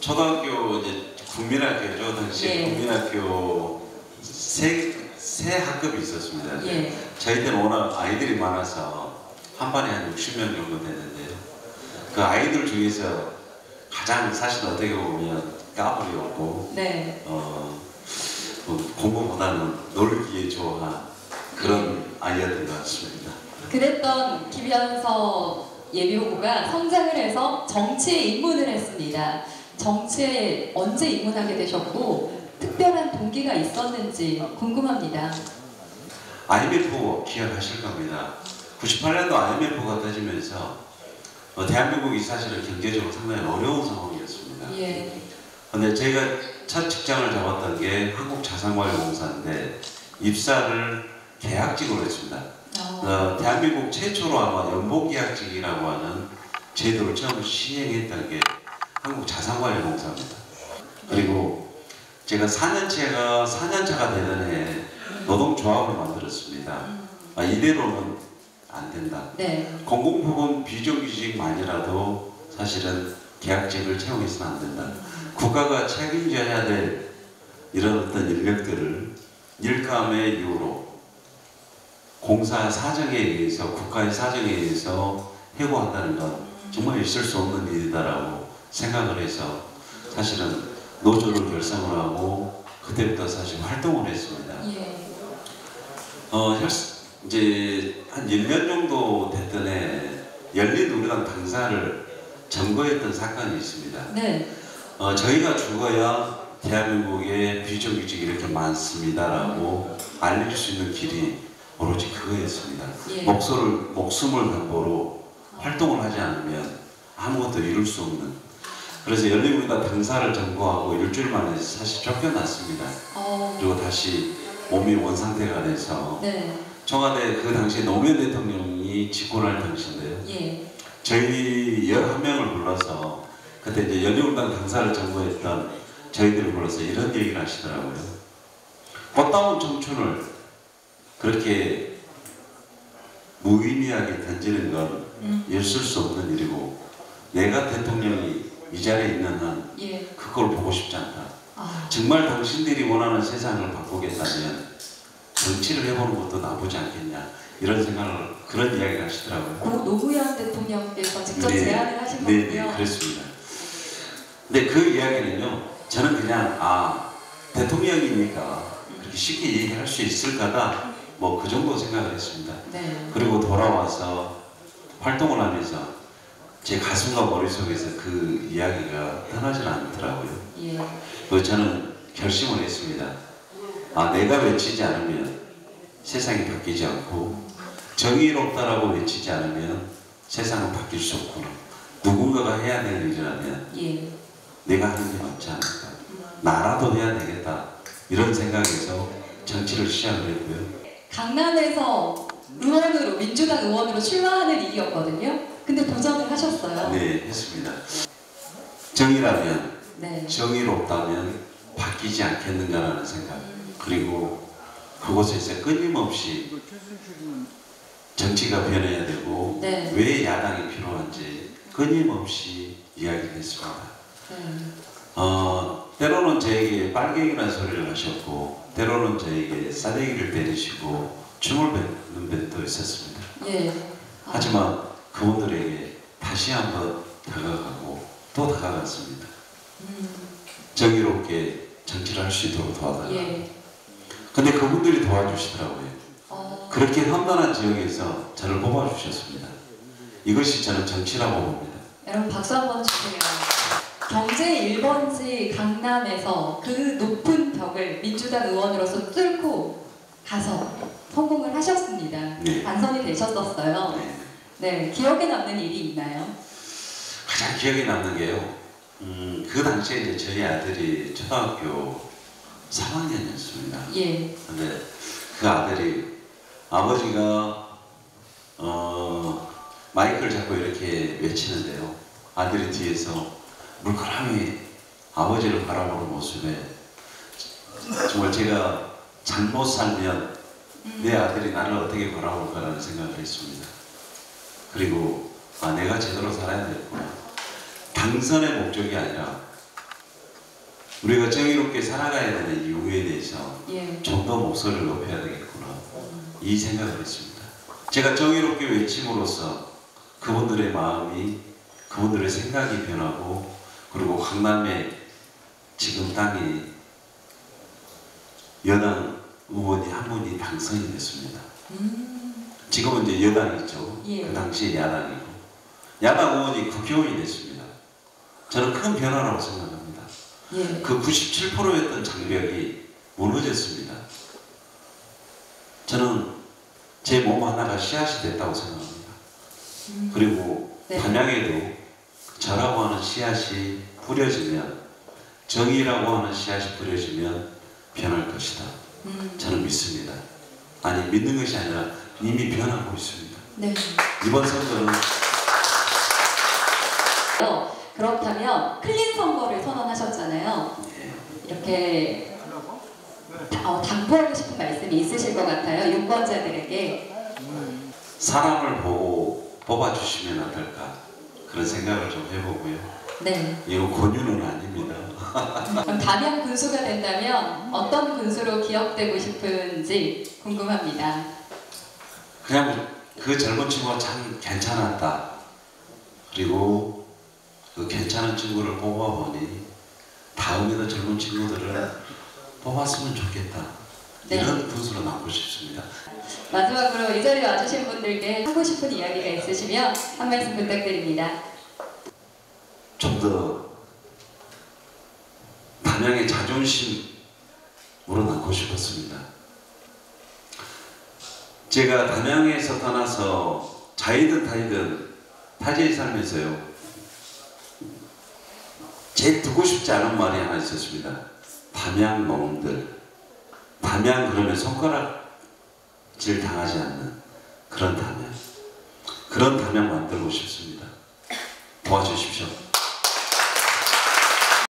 초등학교 이제 국민학교죠. 당시 예. 국민학교 세 학급이 있었습니다. 예. 저희 때는 워낙 아이들이 많아서 한 반에 한 60명 정도 됐는데요. 그 아이들 중에서 가장 사실 어떻게 보면 까불이었고 네. 공부보다는 놀기에 좋아한 그런 아이였던 것 같습니다. 그랬던 김현서 예비후보가 성장을 해서 정치에 입문을 했습니다. 정치에 언제 입문하게 되셨고 특별한 동기가 있었는지 궁금합니다. IMF 기억하실 겁니다. 98년도 IMF가 터지면서 대한민국이 사실은 경제적으로 상당히 어려운 상황이었습니다. 예. 근데 제가 첫 직장을 잡았던 게 한국자산관리공사인데 입사를 계약직으로 했습니다. 대한민국 최초로 아마 연봉계약직이라고 하는 제도를 처음 시행했던 게 한국자산관리공사입니다. 그리고 제가 4년차가 되던 해에 노동조합을 만들었습니다. 이대로는 안 된다. 네. 공공부문 비정규직만이라도 사실은 계약직을 채용해서는 안 된다. 국가가 책임져야 될 이런 어떤 인력들을 일감의 이유로 공사 사정에 의해서 국가의 사정에 의해서 해고한다는 건 정말 있을 수 없는 일이다라고 생각을 해서 사실은 노조를 결성을 하고 그때부터 사실 활동을 했습니다. 예. 이제 한 1년 정도 됐던 해 열린우리당 당사를 점거했던 사건이 있습니다. 네. 저희가 죽어야 대한민국에 비정규직이 이렇게 많습니다라고 알릴 수 있는 길이 오로지 그거였습니다. 예. 목숨을 담보로 활동을 하지 않으면 아무것도 이룰 수 없는. 그래서 열린우리당 당사를 점거하고 일주일 만에 사실 쫓겨났습니다. 그리고 다시 몸이 원상태가 돼서 네. 청와대 그 당시에 노무현 대통령이 집권할 당시인데요. 예. 저희 11명을 불러서 그때 이제 열린우리당 당사를 점거했던 저희들을 불러서 이런 얘기를 하시더라고요. 꽃다운 청춘을 그렇게 무의미하게 던지는 건 있을 수 없는 일이고 내가 대통령이 이 자리에 있는 한 예. 그걸 보고 싶지 않다. 정말 당신들이 원하는 세상을 바꾸겠다면 정치를 해보는 것도 나쁘지 않겠냐 이런 생각을 그런 이야기를 하시더라고요. 고 노무현 대통령께서 직접 네. 제안을 하신 네, 거군요. 네, 그렇습니다. 근데 그 이야기는요, 저는 그냥 대통령이니까 그렇게 쉽게 얘기할 수 있을까다 뭐 그 정도 생각을 했습니다. 네. 그리고 돌아와서 활동을 하면서 제 가슴과 머릿속에서 그 이야기가 떠나질 않더라고요. 예. 그래서 저는 결심을 했습니다. 내가 외치지 않으면 세상이 바뀌지 않고 정의롭다라고 외치지 않으면 세상은 바뀔 수 없구나. 누군가가 해야 될 일이라면 예. 내가 하는 게 맞지 않을까. 나라도 해야 되겠다. 이런 생각에서 정치를 시작을 했고요. 강남에서 의원으로 민주당 의원으로 출마하는 일이었거든요. 근데 도전을 하셨어요. 네, 했습니다. 정의라면 네. 정의롭다면 바뀌지 않겠는가라는 생각. 그리고 그곳에서 끊임없이 정치가 변해야 되고 네. 왜 야당이 필요한지 끊임없이 이야기를 했습니다. 때로는 저에게 빨갱이라는 소리를 하셨고 때로는 저에게 싸대기를 때리시고 춤을 배는 분도 있었습니다. 예. 하지만 그분들에게 다시 한번 다가가고 또 다가갔습니다. 정의롭게 정치를 할 수 있도록 도와달라. 예. 근데 그분들이 도와주시더라고요. 그렇게 험난한 지역에서 저를 뽑아주셨습니다. 이것이 저는 정치라고 봅니다. 여러분 박수 한번 주세요. 경제 1번지 강남에서 그 높은 벽을 민주당 의원으로서 뚫고 가서 성공을 하셨습니다. 네. 당선이 되셨었어요. 네. 네, 기억에 남는 일이 있나요? 가장 기억에 남는 게요. 그 당시에 이제 저희 아들이 초등학교 3학년이었습니다. 예. 근데 그 아들이 아버지가 마이크를 잡고 이렇게 외치는데요. 아들이 뒤에서 물끄러미 아버지를 바라보는 모습에 정말 제가 잘못 살면 내 아들이 나를 어떻게 바라볼까라는 생각을 했습니다. 그리고 내가 제대로 살아야 되겠구나. 당선의 목적이 아니라 우리가 정의롭게 살아가야 되는 이유에 대해서 예. 좀 더 목소리를 높여야 되겠구나, 이 생각을 했습니다. 제가 정의롭게 외침으로써 그분들의 마음이, 그분들의 생각이 변하고, 그리고 강남에 지금 땅에 여당 의원이 한 분이 당선이 됐습니다. 지금은 이제 여당이죠. 예. 그 당시에 야당이고, 야당 의원이 국회의원이 됐습니다. 저는 큰 변화라고 생각합니다. 예. 그 97%였던 장벽이 무너졌습니다. 저는 제 몸 하나가 씨앗이 됐다고 생각합니다. 그리고 네. 담양에도 저라고 하는 씨앗이 뿌려지면, 정의라고 하는 씨앗이 뿌려지면 변할 것이다. 저는 믿습니다. 아니, 믿는 것이 아니라 이미 변하고 있습니다. 네. 이번 선거는 그렇다면 클린 선거를 선언하셨잖아요. 이렇게 당부하고 싶은 말씀이 있으실 것 같아요. 유권자들에게. 사람을 보고 뽑아주시면 어떨까, 그런 생각을 좀 해보고요. 네. 이거 권유는 아닙니다. 그럼 담양 군수가 된다면 어떤 군수로 기억되고 싶은지 궁금합니다. 그냥 그 젊은 친구가 참 괜찮았다, 그리고 그 괜찮은 친구를 뽑아보니 다음에도 젊은 친구들을 뽑았으면 좋겠다, 네. 이런 군수로 남고 싶습니다. 마지막으로 이 자리에 와주신 분들께 하고 싶은 이야기가 있으시면 한 말씀 부탁드립니다. 좀 더 담양의 자존심 우러나고 싶었습니다. 제가 담양에서 떠나서 자이든 타이든 타지에 살면서요, 제일 듣고 싶지 않은 말이 하나 있었습니다. 담양 놈들, 담양 그러면 손가락질 당하지 않는 그런 담양, 그런 담양 만들고 싶습니다. 도와주십시오.